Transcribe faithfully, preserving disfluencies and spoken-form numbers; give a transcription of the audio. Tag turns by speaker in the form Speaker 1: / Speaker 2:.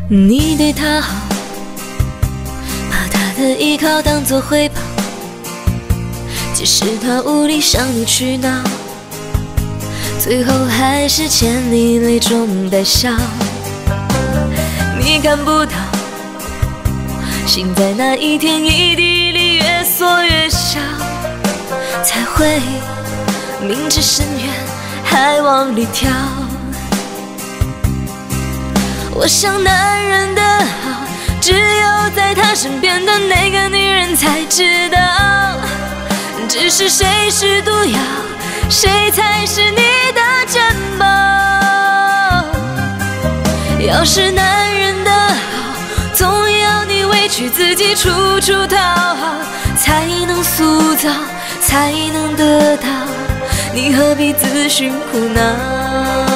Speaker 1: 你对他好，把他的依靠当作回报，即使他无力向你去闹，最后还是欠你泪中带笑。你看不到，心在那一天一地里越缩越小，才会明知深渊还往里跳。我想男人的好，只有在他身边的那个女人才知道，只是谁是毒药，谁才是你的珍宝。要是男人的好，总要你委屈自己处处讨好，才能塑造，才能得到，你何必自寻苦恼？